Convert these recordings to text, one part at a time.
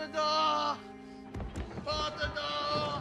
the door! Hold the door!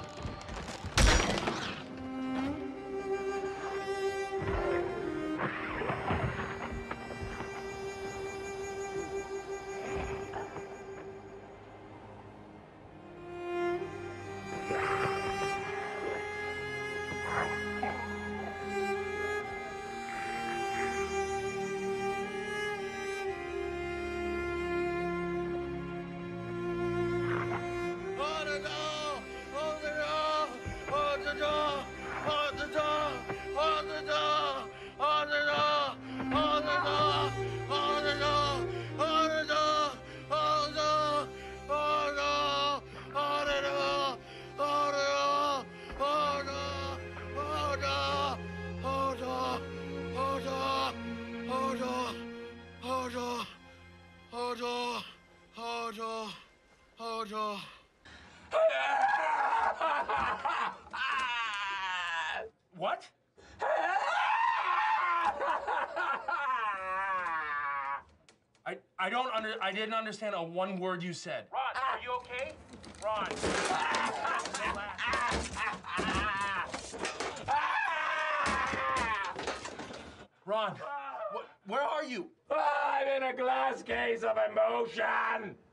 What? I didn't understand a one word you said. Ron, are you okay? Ron. Ron, where are you? I'm in a glass case of emotion.